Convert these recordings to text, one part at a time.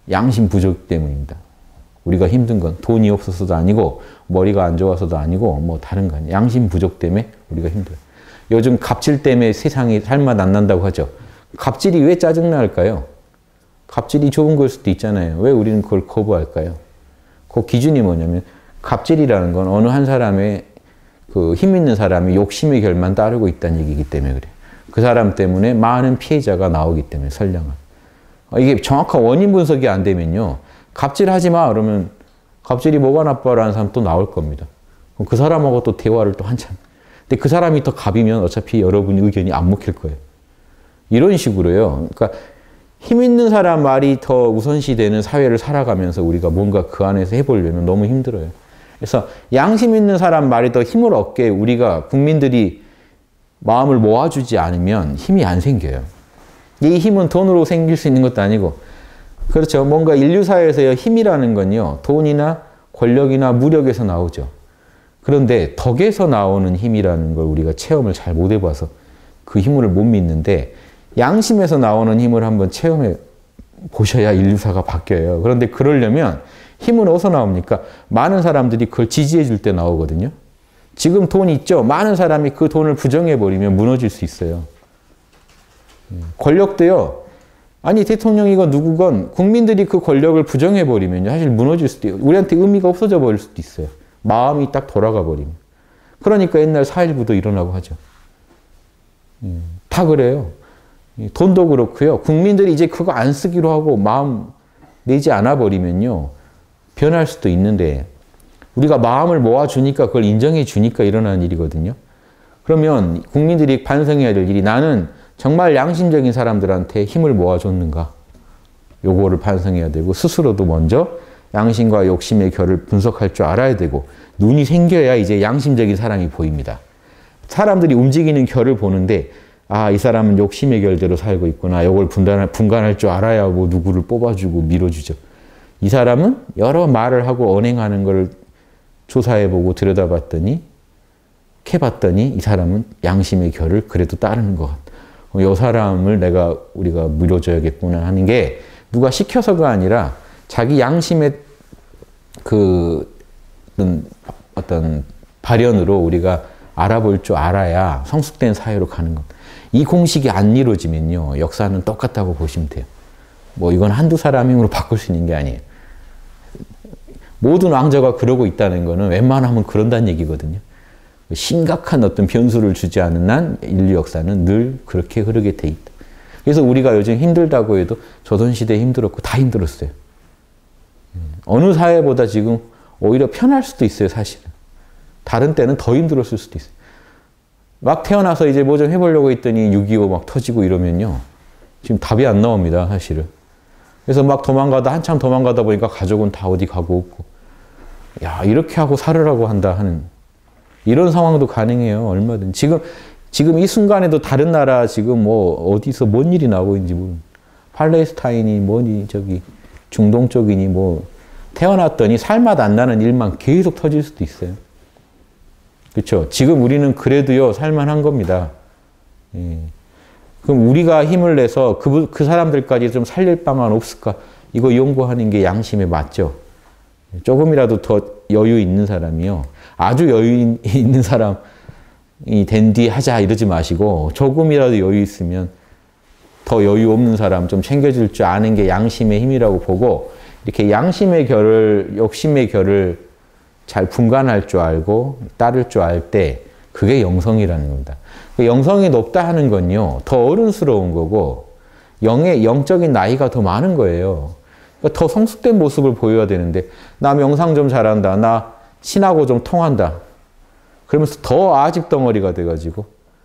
양심 부족 때문입니다. 우리가 힘든 건 돈이 없어서도 아니고 머리가 안 좋아서도 아니고 뭐 다른 거 아니에요. 양심 부족 때문에 우리가 힘들어요. 요즘 갑질 때문에 세상이 살맛 안 난다고 하죠. 갑질이 왜 짜증날까요? 갑질이 좋은 걸 수도 있잖아요. 왜 우리는 그걸 거부할까요? 그 기준이 뭐냐면 갑질이라는 건 어느 한 사람의 그 힘 있는 사람이 욕심의 결만 따르고 있다는 얘기이기 때문에 그래요. 그 사람 때문에 많은 피해자가 나오기 때문에 선량한. 이게 정확한 원인 분석이 안 되면요. 갑질하지 마 그러면 갑질이 뭐가 나빠라는 사람 또 나올 겁니다. 그럼 그 사람하고 또 대화를 또 한참. 근데 그 사람이 더 갑이면 어차피 여러분의 의견이 안 먹힐 거예요. 이런 식으로요. 그러니까 힘 있는 사람 말이 더 우선시되는 사회를 살아가면서 우리가 뭔가 그 안에서 해보려면 너무 힘들어요. 그래서 양심 있는 사람 말이 더 힘을 얻게 우리가 국민들이 마음을 모아주지 않으면 힘이 안 생겨요. 이 힘은 돈으로 생길 수 있는 것도 아니고 그렇죠. 뭔가 인류사회에서의 힘이라는 건요. 돈이나 권력이나 무력에서 나오죠. 그런데 덕에서 나오는 힘이라는 걸 우리가 체험을 잘 못 해봐서 그 힘을 못 믿는데 양심에서 나오는 힘을 한번 체험해 보셔야 인류사가 바뀌어요. 그런데 그러려면 힘은 어디서 나옵니까? 많은 사람들이 그걸 지지해 줄 때 나오거든요. 지금 돈 있죠? 많은 사람이 그 돈을 부정해버리면 무너질 수 있어요. 권력도요. 아니 대통령이건 누구건 국민들이 그 권력을 부정해버리면 사실 무너질 수도 있어요. 우리한테 의미가 없어져 버릴 수도 있어요. 마음이 딱 돌아가 버리면. 그러니까 옛날 4.19도 일어나고 하죠. 다 그래요. 돈도 그렇고요. 국민들이 이제 그거 안 쓰기로 하고 마음 내지 않아 버리면요. 변할 수도 있는데 우리가 마음을 모아주니까 그걸 인정해 주니까 일어나는 일이거든요. 그러면 국민들이 반성해야 될 일이 나는 정말 양심적인 사람들한테 힘을 모아줬는가? 요거를 반성해야 되고 스스로도 먼저 양심과 욕심의 결을 분석할 줄 알아야 되고 눈이 생겨야 이제 양심적인 사람이 보입니다. 사람들이 움직이는 결을 보는데 아, 이 사람은 욕심의 결대로 살고 있구나. 요걸 분간할 줄 알아야 뭐 누구를 뽑아주고 밀어주죠. 이 사람은 여러 말을 하고 언행하는 걸 조사해보고 들여다봤더니 캐봤더니 이 사람은 양심의 결을 그래도 따르는 것 같다. 이 사람을 우리가 물어줘야겠구나 하는 게 누가 시켜서가 아니라 자기 양심의 어떤 발현으로 우리가 알아볼 줄 알아야 성숙된 사회로 가는 것. 이 공식이 안 이루어지면요. 역사는 똑같다고 보시면 돼요. 뭐 이건 한두 사람 힘으로 바꿀 수 있는 게 아니에요. 모든 왕조가 그러고 있다는 거는 웬만하면 그런다는 얘기거든요. 심각한 어떤 변수를 주지 않은 한 인류 역사는 늘 그렇게 흐르게 돼 있다. 그래서 우리가 요즘 힘들다고 해도 조선시대에 힘들었고 다 힘들었어요. 어느 사회보다 지금 오히려 편할 수도 있어요, 사실은. 다른 때는 더 힘들었을 수도 있어요. 막 태어나서 이제 뭐 좀 해보려고 했더니 6.25 막 터지고 이러면요. 지금 답이 안 나옵니다, 사실은. 그래서 막 한참 도망가다 보니까 가족은 다 어디 가고 없고. 야, 이렇게 하고 살으라고 한다 하는 이런 상황도 가능해요, 얼마든지. 지금 이 순간에도 다른 나라 지금 뭐 어디서 뭔 일이 나오고 있는지 모르는. 팔레스타인이 뭐니, 중동 쪽이니 뭐 태어났더니 살맛 안 나는 일만 계속 터질 수도 있어요. 그렇죠? 지금 우리는 그래도요, 살만한 겁니다. 예. 그럼 우리가 힘을 내서 그 사람들까지 좀 살릴 방안 없을까? 이거 연구하는 게 양심에 맞죠? 조금이라도 더 여유 있는 사람이요. 아주 여유 있는 사람이 된 뒤 하자 이러지 마시고 조금이라도 여유 있으면 더 여유 없는 사람 좀 챙겨줄 줄 아는 게 양심의 힘이라고 보고 이렇게 양심의 결을, 욕심의 결을 잘 분간할 줄 알고 따를 줄 알 때 그게 영성이라는 겁니다. 영성이 높다 하는 건요. 더 어른스러운 거고 영적인 나이가 더 많은 거예요. 그러니까 더 성숙된 모습을 보여야 되는데 나 명상 좀 잘한다. 나 신하고 좀 통한다. 그러면서 더 아직 덩어리가 돼가지고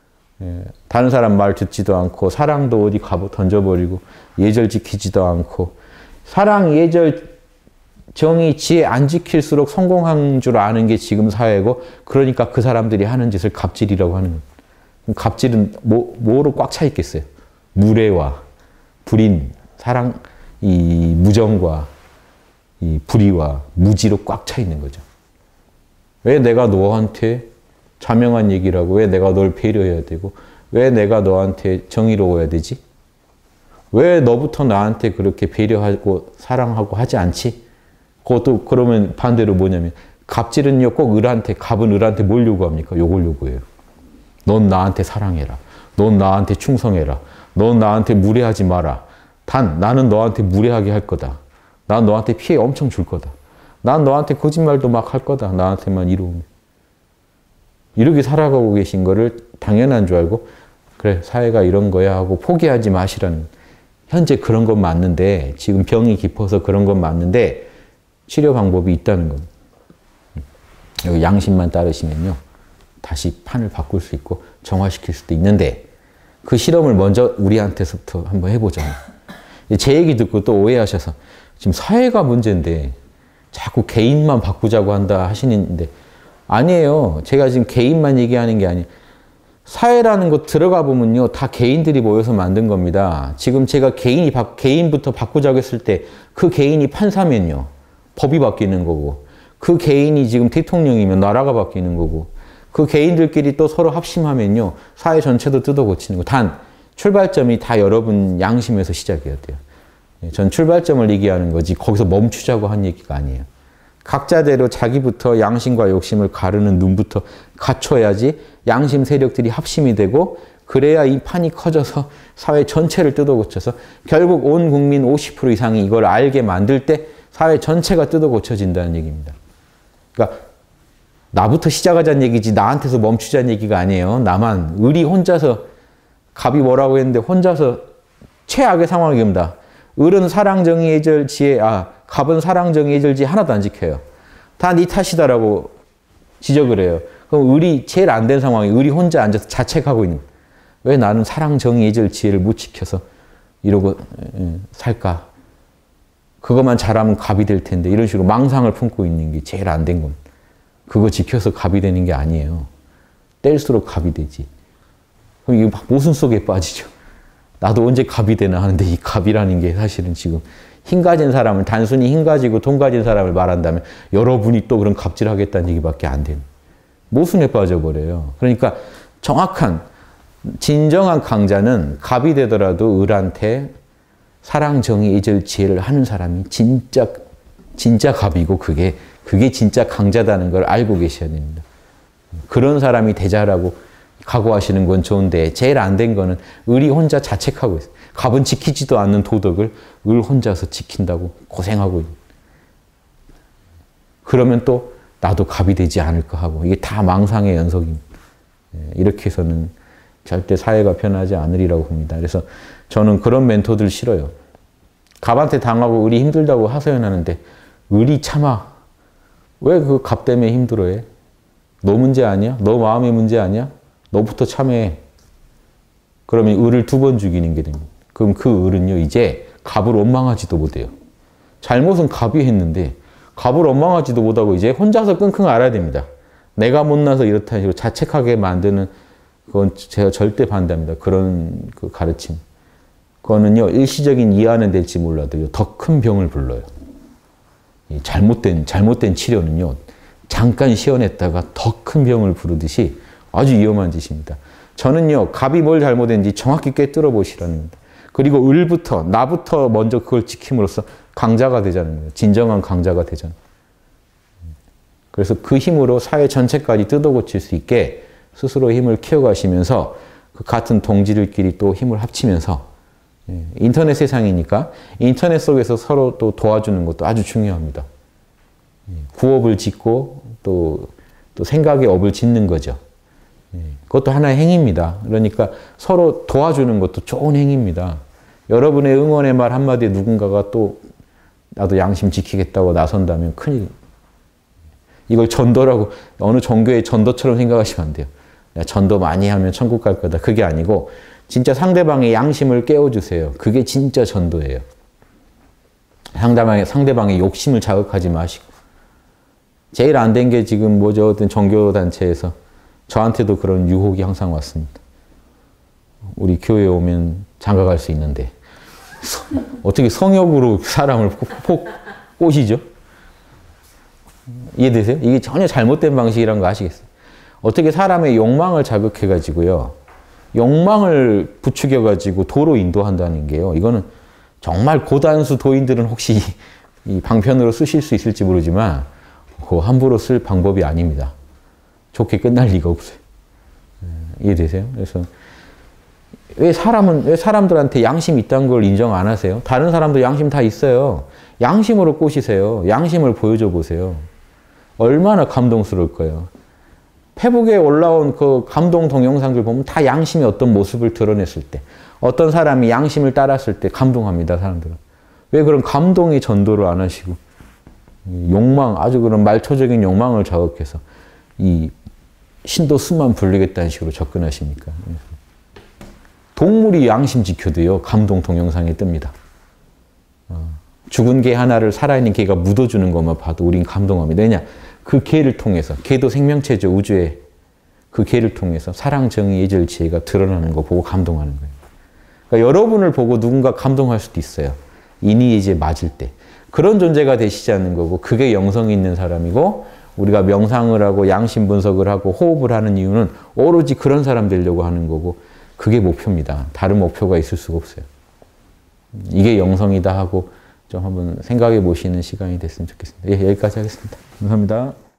다른 사람 말 듣지도 않고 사랑도 어디 던져버리고 예절 지키지도 않고 사랑, 예절, 정의, 지혜 안 지킬수록 성공한 줄 아는 게 지금 사회고 그러니까 그 사람들이 하는 짓을 갑질이라고 하는 거예요. 갑질은 뭐로 꽉 차 있겠어요? 무례와 불인, 사랑, 이 무정과 이 불의와 무지로 꽉 차 있는 거죠. 왜 내가 너한테 자명한 얘기를 하고 왜 내가 널 배려해야 되고 왜 내가 너한테 정의로워야 되지? 왜 너부터 나한테 그렇게 배려하고 사랑하고 하지 않지? 그것도 그러면 반대로 뭐냐면 갑질은요 꼭 을한테, 갑은 을한테 뭘 요구합니까? 요걸 요구해요. 넌 나한테 사랑해라. 넌 나한테 충성해라. 넌 나한테 무례하지 마라. 단 나는 너한테 무례하게 할 거다. 난 너한테 피해 엄청 줄 거다. 난 너한테 거짓말도 막 할 거다. 나한테만 이루면. 이렇게 살아가고 계신 거를 당연한 줄 알고 그래 사회가 이런 거야 하고 포기하지 마시라는. 현재 그런 건 맞는데 지금 병이 깊어서 그런 건 맞는데 치료 방법이 있다는 겁니다. 여기 양심만 따르시면요. 다시 판을 바꿀 수 있고 정화시킬 수도 있는데 그 실험을 먼저 우리한테서부터 한번 해보자. 제 얘기 듣고 또 오해하셔서 지금 사회가 문제인데 자꾸 개인만 바꾸자고 한다 하시는데 아니에요. 제가 지금 개인만 얘기하는 게 아니에요. 사회라는 거 들어가 보면요. 다 개인들이 모여서 만든 겁니다. 지금 제가 개인부터 바꾸자고 했을 때 그 개인이 판사면요. 법이 바뀌는 거고 그 개인이 지금 대통령이면 나라가 바뀌는 거고 그 개인들끼리 또 서로 합심하면요. 사회 전체도 뜯어 고치는 거. 단 출발점이 다 여러분 양심에서 시작해야 돼요. 전 출발점을 얘기하는 거지 거기서 멈추자고 한 얘기가 아니에요. 각자대로 자기부터 양심과 욕심을 가르는 눈부터 갖춰야지 양심 세력들이 합심이 되고 그래야 이 판이 커져서 사회 전체를 뜯어 고쳐서 결국 온 국민 50% 이상이 이걸 알게 만들 때 사회 전체가 뜯어 고쳐진다는 얘기입니다. 그러니까 나부터 시작하자는 얘기지 나한테서 멈추자는 얘기가 아니에요. 나만 을이 혼자서 갑이 뭐라고 했는데 혼자서 최악의 상황을 겪는다. 을은 사랑, 정의, 예절, 지혜, 갑은 사랑, 정의, 예절, 지혜 하나도 안 지켜요. 다 네 탓이다라고 지적을 해요. 그럼 을이 제일 안 된 상황에 을이 혼자 앉아서 자책하고 있는 거예요. 왜 나는 사랑, 정의, 예절, 지혜를 못 지켜서 이러고 살까? 그것만 잘하면 갑이 될 텐데 이런 식으로 망상을 품고 있는 게 제일 안 된 겁니다. 그거 지켜서 갑이 되는 게 아니에요. 뗄수록 갑이 되지. 그럼 이거 막 모순 속에 빠지죠. 나도 언제 갑이 되나 하는데 이 갑이라는 게 사실은 지금 힘 가진 사람을 단순히 힘 가지고 돈 가진 사람을 말한다면 여러분이 또 그런 갑질하겠다는 얘기밖에 안 되는 모순에 빠져버려요. 그러니까 정확한 진정한 강자는 갑이 되더라도 을한테 사랑, 정의, 예절, 지혜를 하는 사람이 진짜 갑이고 그게 진짜 강자다는 걸 알고 계셔야 됩니다. 그런 사람이 되자라고 각오하시는 건 좋은데 제일 안 된 거는 을이 혼자 자책하고 있어요. 갑은 지키지도 않는 도덕을 을 혼자서 지킨다고 고생하고 있는. 그러면 또 나도 갑이 되지 않을까 하고 이게 다 망상의 연속입니다. 이렇게 해서는 절대 사회가 변하지 않으리라고 봅니다. 그래서 저는 그런 멘토들 싫어요. 갑한테 당하고 을이 힘들다고 하소연하는데 을이 참아. 왜 그 갑 때문에 힘들어해? 너 문제 아니야? 너 마음의 문제 아니야? 너부터 참해. 그러면 을을 2번 죽이는 게 됩니다. 그럼 그 을은요 이제 갑을 원망하지도 못해요. 잘못은 갑이 했는데 갑을 원망하지도 못하고 이제 혼자서 끙끙 앓아야 됩니다. 내가 못나서 이렇다는 식으로 자책하게 만드는 그건 제가 절대 반대합니다. 그런 그 가르침. 그거는요 일시적인 이해는 될지 몰라도요 더 큰 병을 불러요. 잘못된 치료는요 잠깐 시원했다가 더 큰 병을 부르듯이 아주 위험한 짓입니다. 저는요 갑이 뭘 잘못했는지 정확히 꿰뚫어 보시라는 겁니다. 그리고 을부터 나부터 먼저 그걸 지킴으로써 강자가 되자는 거예요. 진정한 강자가 되자는 거예요. 그래서 그 힘으로 사회 전체까지 뜯어고칠 수 있게 스스로 힘을 키워가시면서 그 같은 동지들끼리 또 힘을 합치면서 인터넷 세상이니까 인터넷 속에서 서로 또 도와주는 것도 아주 중요합니다. 구업을 짓고 또 생각의 업을 짓는 거죠. 그것도 하나의 행위입니다. 그러니까 서로 도와주는 것도 좋은 행위입니다. 여러분의 응원의 말 한마디에 누군가가 또 나도 양심 지키겠다고 나선다면 큰일. 이걸 전도라고 어느 종교의 전도처럼 생각하시면 안 돼요. 내가 전도 많이 하면 천국 갈 거다. 그게 아니고 진짜 상대방의 양심을 깨워주세요. 그게 진짜 전도예요. 상대방의 욕심을 자극하지 마시고. 제일 안 된 게 지금 뭐죠? 어떤 종교단체에서 저한테도 그런 유혹이 항상 왔습니다. 우리 교회에 오면 장가갈 수 있는데 어떻게 성욕으로 사람을 꼬시죠? 이해되세요? 이게 전혀 잘못된 방식이라는 거 아시겠어요? 어떻게 사람의 욕망을 자극해가지고요. 욕망을 부추겨가지고 도로 인도한다는 게요. 이거는 정말 고단수 도인들은 혹시 이 방편으로 쓰실 수 있을지 모르지만 그거 함부로 쓸 방법이 아닙니다. 좋게 끝날 리가 없어요. 이해되세요? 그래서 왜 사람들한테 양심 있다는 걸 인정 안 하세요? 다른 사람도 양심 다 있어요. 양심으로 꼬시세요. 양심을 보여줘 보세요. 얼마나 감동스러울 거예요. 페북에 올라온 그 감동 동영상들 보면 다 양심의 어떤 모습을 드러냈을 때, 어떤 사람이 양심을 따랐을 때 감동합니다, 사람들은. 왜 그런 감동의 전도를 안 하시고, 욕망, 아주 그런 말초적인 욕망을 자극해서 이 신도 수만 불리겠다는 식으로 접근하십니까? 동물이 양심 지켜도요, 감동 동영상에 뜹니다. 죽은 개 하나를 살아있는 개가 묻어주는 것만 봐도 우린 감동합니다. 왜냐? 그 개를 통해서, 개도 생명체죠, 우주에. 그 개를 통해서 사랑, 정의, 예절, 지혜가 드러나는 거 보고 감동하는 거예요. 그러니까 여러분을 보고 누군가 감동할 수도 있어요. 인의예지에 맞을 때. 그런 존재가 되시지 않는 거고, 그게 영성이 있는 사람이고, 우리가 명상을 하고 양심 분석을 하고 호흡을 하는 이유는 오로지 그런 사람 되려고 하는 거고, 그게 목표입니다. 다른 목표가 있을 수가 없어요. 이게 영성이다 하고 좀 한번 생각해 보시는 시간이 됐으면 좋겠습니다. 예, 여기까지 하겠습니다. 감사합니다.